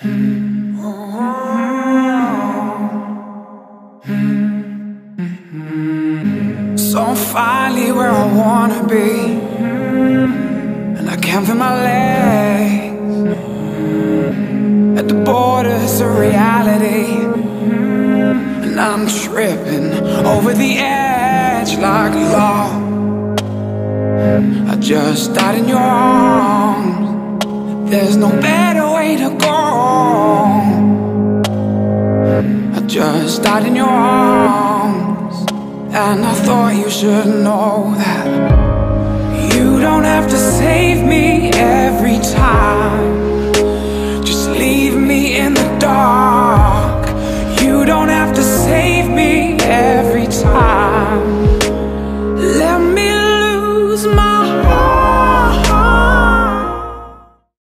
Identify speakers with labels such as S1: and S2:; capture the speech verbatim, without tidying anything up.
S1: So I'm finally where I wanna be, and I can't feel my legs at the borders of reality, and I'm tripping over the edge like law. I just died in your arms. There's no better way to go. I just died in your arms, and I thought you should know that you don't have to save me every time.